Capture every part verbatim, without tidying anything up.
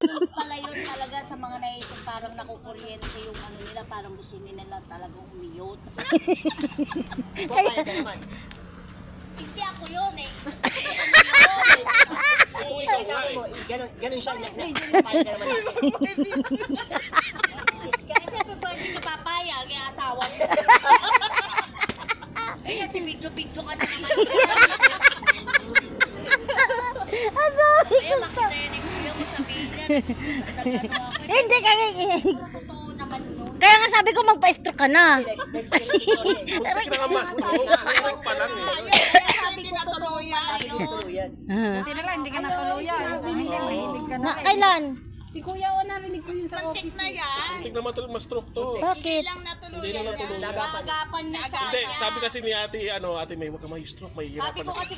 Pala yun talaga sa mga naisip parang nakukuryente yung ano nila, parang gusto nila lang talagang umiyot. Kaya ka naman. Hindi ako yun eh. Kasi ikaw sa akin mo, ganun, ganun siya. Papaya ka naman natin. Kaya siyempre pwede niyo papayag, yung asawa niyo. Eh kasi video-video ka na naman. Ano? Kaya makinig ko yung sabihin niya. Hindi ka Totoo naman yun. Kaya nga sabi ko magpa-stroke ka na. Hindi ka nga ma-stroke. Stroke pa lang eh. Kaya sabi ko totoo pala yun. Tuluyan. Buti na lang, hindi ka natuluyan. Hindi, mahilig ka na. Na, kailan? Si Kuya O, narinig ko yun sa office. na yan. Hindi naman talaga ma-stroke to. Bakit? Lang natuluyan. Hindi na natulog. Nagagapan niya sa Hindi, sabi kasi ni ate, ano, ate May, huwag ka ma-stroke, may Sabi hirapan ko na. kasi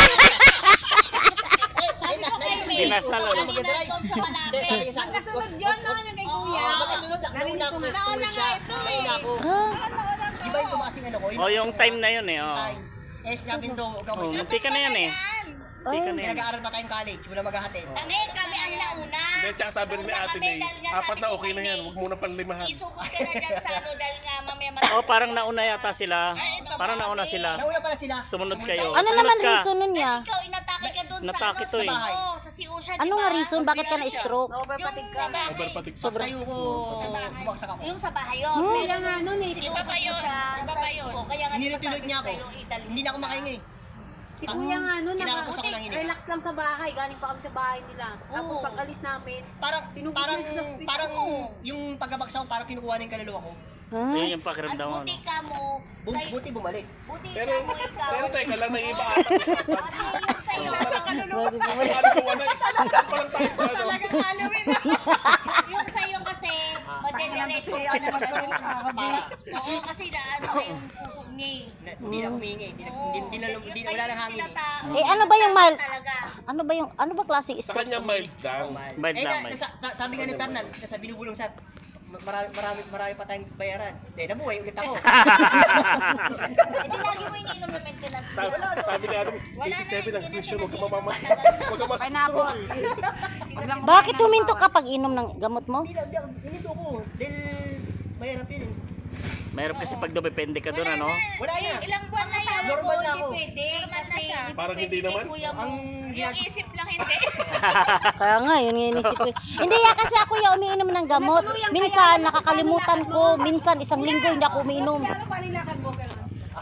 Sabi ko kay May, Kinasal kanina ako. doon sa malapit. Magkasunod yun, no? Yung kay Kuya. Magkasunod, nauna ako, nauna siya. Nauna ako. Di ba yung tumasing ano ko? Oh, yung time na yun eh. Oh. Time. Eh, sabi nito, huwag kang Oh, may munti ka na yan eh. Munti ka na yan. Nag-aaral pa tayong college, muna maghahatid. Ano kami ang nauna. Hindi, tsaka sabi rin ni ate May, apat na okay na yan, huwag muna panlimahan. Isukot ka na dyan sa ano dahil nga mamaya matapos. Oh, parang nauna yata sila. Parang nauna sila. Nauna pala sila. Sumunod kayo. Ano Sumunod naman ka. reason nun niya? Ikaw, inatake ka doon sa Natake ano, to sa eh. bahay. Oo, sa si Usha, Ano diba? nga reason? Bakit ka na-stroke? Overpatig ka. Overpatig sa Sobrang tayo ko, bumagsak ako. Yung sa bahay yun. Kuya nga nun eh. Iba pa yun. Iba pa yun. Kaya nga Nilutulot niya ako. sa'yo, idalhin Hindi na ako makahinga eh. Si Kuya nga nun, Kinakapos ako lang yun eh. relax lang sa bahay. Galing pa kami sa bahay nila. Tapos Oo. pag alis namin, Parang, Sinugod parang, niya sa ospital. parang yung pagkabagsak ko, parang kinukuha na yung kaluluwa ko. Yun yung At pakiramdam mo. buti ka mo. Bu- sa'yo- Buti bumalik. Buti Pero, ka mo ikaw. pero teka lang, may iba ata usapan. Kasi yung sa'yo, sa kaluluwa. Kasi ano ko na, isang pa lang tayo sa ano. Yung sa'yo kasi, madenerate ko ka naman yung Oo, kasi na ano na yung puso niya eh. Na- Hindi na humingi. Hindi na, hindi, hindi na, hindi na, wala nang hangin eh. Eh, ano ba yung mild? Talaga. Ano ba yung, ano ba klaseng Sa stroke? kanya mild lang. Mild Eh, lang, na, mild. nasa, na, sabi nga ni Fernan, nasa binubulong sa marami, marami, marami pa tayong bayaran. Eh, nabuhay ulit ako. Hindi lagi mo ininom na maintenance. Sabi, sabi ni Adam, eighty-seven ang tuition, huwag ka mamamatay. Huwag ka ma-stroke. Bakit huminto ka pag inom ng gamot mo? Hindi na, hindi ako, hindi ako. Dahil mahirap yun eh. Mayroon kasi pag dumepende ka doon, ano? Wala na. Ilang buwan na yan. Normal na ako. Hindi pwede kasi Parang hindi naman. kuya mo. Ang Yung ginag... isip lang hindi. Kaya nga, yun yung inisip ko. Hindi ya, kasi ako yung umiinom ng gamot. Minsan, nakakalimutan ko. Minsan, isang linggo, hindi ako umiinom. ano pa nilakad mo? Ganun.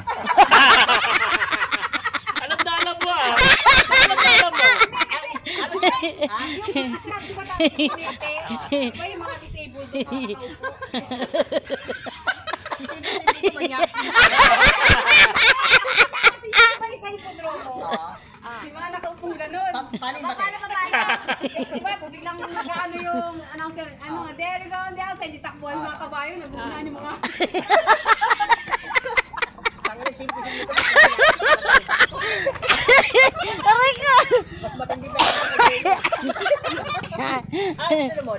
Alam na alam mo ah. Alam na alam mo. Ba yung mga disabled doon nakakaupo? Kasi hindi ko manyak. Kasi yun ba yung sa hipodromo? Di ba nakaupong ganun? Pa- Paano yung Paano bate? ba tayo? Di ba, kung biglang nag-ano yung announcer, ano nga, there you go on the outside, ditakbuhan yung mga kabayo, nagugunan yung mga... Tangan na simple simple. Aray ka! Mas matindi pa yung pagkakas. Ah, Solomon.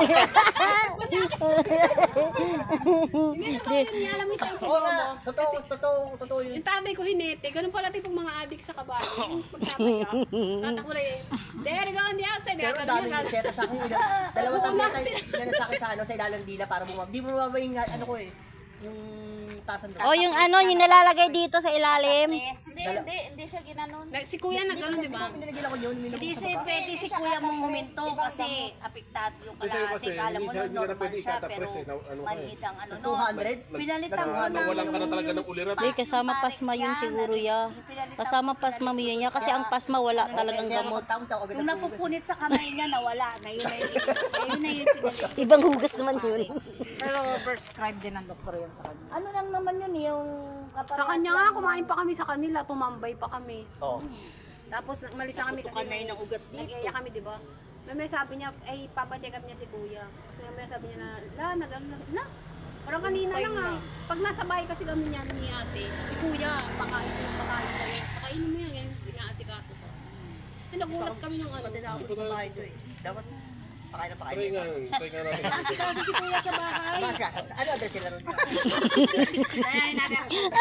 Hindi na tayo yung alam mo sa Oo nga. hipodromo. Totoo, totoo, totoo yun. Yung tatay ko hinete, ganun pala tipong mga adik sa kabayo. Yung pagtataya, tatak mo na eh, there you go on the outside, Pero ganun daming yun. reseta sa akin. Ila, dalawa Oo, tabi nga, tayo. sila. Yan sa akin sa ano, sa ilalang dila para bumaba. Di mo mababa yung ano ko eh. Yung tasan doon. O, yung ano, yung nilalagay dito sa ilalim. Hindi, hindi, hindi siya ginanon. Like, si kuya na ganun, di ba? Pinilagyan ako yun. Minum Hindi ko sa si baba. pwede si kuya mong huminto kasi apektado yung kalahati. Kala mo nun normal siya pero maliit ang ano two nun. hundred? Pinalitan ko ng... Nawalan ka na talaga ng ulirat. Hindi, kasama pasma yun siguro ya. Kasama pasma mo yun ya. Kasi ang pasma wala talagang Kaya gamot. magtapos ako agad Nung ng hugas. napupunit sa kamay niya, nawala. Ngayon na yun. Ngayon na yun. pinalitan. Ibang hugas naman yun. Pero prescribe din ng doktor yun sa kanya. Ano lang naman yun, yung kaparehas Sa kanya lang. nga, kumain pa kami sa kanila, tumambay pa kami. Oo. Tapos malis na kami kasi Tutukan na may, yun ang ugat dito. nag-iaya kami, di ba? May may sabi niya, ay papacheck up niya si kuya. Tapos may may sabi niya na, la, nag ano na, na. Parang kanina lang ah. Pag nasa bahay kasi kami niya ni ate, si kuya, pakain mo, pakain mo yan. Pakainin mo yan, yan, inaasikaso ko. Ay, nagulat kami ng ano. Pati na ako sa bahay doon eh. Dapat Pakain na Try pakain. nga, try nga natin. Kasi kasi si kuya sa bahay. Mas ka, sa- ano address sila ron? Ay, naga.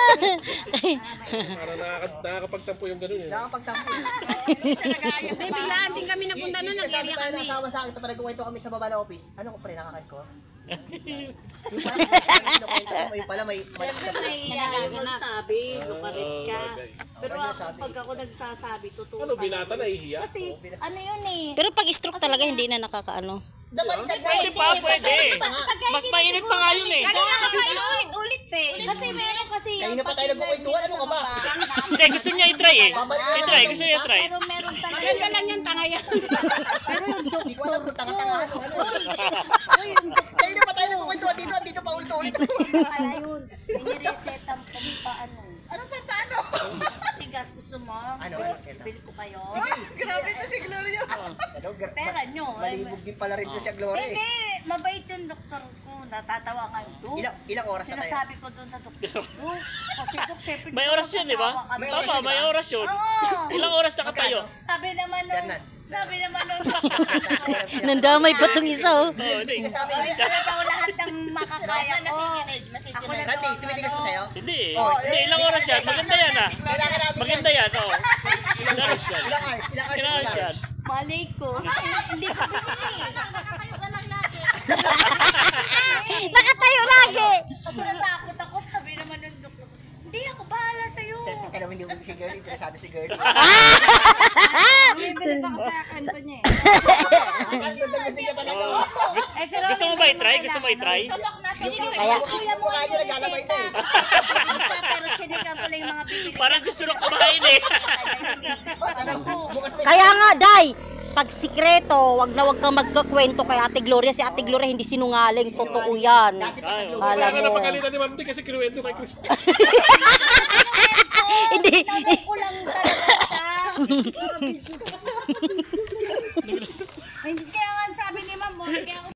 Para nakaka- nakakapagtampo yung ganun eh. Nakapagtampo. Hindi, biglaan din kami napunta nun, nag-area tayo kami. nasama sa akin, tapos nagkukwento kami sa baba ng office. Ano ko pre, nakakais ko? Yung pala, kinukwento ko, yung pala may malaki na pala. Ayaw magsabi, lumarit ka. bagay. Pero ako, pag ako nagsasabi, totoo. Ano, binata na ihiya? Kasi, ano yun eh. Pero pag stroke talaga hindi na nakakaano. Nabaliktad na Pwede pa, pwede. Mas mainit pa nga yun eh. Kanina ka pa inulit-ulit eh. Kasi meron kasi Kanina pa tayo nagkukwentuhan, ano ka ba? Hindi, gusto niya i-try eh. I-try, gusto niya i-try. Pero meron talaga. Maganda lang yan, tanga yan. Pero yung Hindi ko alam kung tanga-tanga ano. ano. doktor, yung doktor Kanina pa tayo nagkukwentuhan dito, dito pa ulit-ulit. pala yun. Ini-reset ang pampaano. Ano pa paano? Tigas gusto mo? Ano, ano, seta? Bili ko kayo. Grabe to si Gloria. Ano, gra- Pera nyo. malibog din pala rin to si Gloria eh. Hindi, mabait yung doktor ko. Natatawa ka doon. Ilang, ilang oras na tayo? Sinasabi ko doon sa doktor ko. Kasi dok, syempre. May oras yun, di ba? May Tama, oras yun, may di ba? oras yun. Oo. Ilang oras na katayo? Sabi naman nung, Fernan. sabi naman nung, Nandamay pa tong isa oh. Oo, hindi. Hindi ka sa amin. Pero daw lahat ng makakaya ko. Ako na Randy, tumitigas mo sa'yo? Hindi eh. Oh, Hindi, ilang oras yan. Maganda yan ah. Kailangan namin Maganda yan, oo. Ilang oras yan. Ilang hours? Ilang hours? Ilang oras yan. malay ko. Hindi ko binili. Nakakayo ka lang lagi. Nakatayo lagi. Kasi natakot ako. Sabi naman ng doktor, hindi ako bahala sa'yo. Teka naman, hindi mo si girl, interesado si girl. Bumibili pa ko sa kanto niya eh. Ang ganda-ganda niya talaga. Eh, si Gusto mo ba i-try? Gusto mo i-try? Kaya, Kuya mo Mukha niya naglalabay na eh. Pero sinigang pala yung mga bibili. Parang gusto nang kumain eh. Bukas pa kaya nga, Day, pag sikreto, wag na wag kang magkakwento kay Ate Gloria. Si Ate Gloria hindi sinungaling. Totoo yan. Ay, oo. Alam Kaya nga mo. napagalitan ni Ma'am Di kasi kinuwento kay Chris. Hindi. Tinanong ko lang talaga siya. Hindi kaya nga sabi ni Ma'am, kaya ako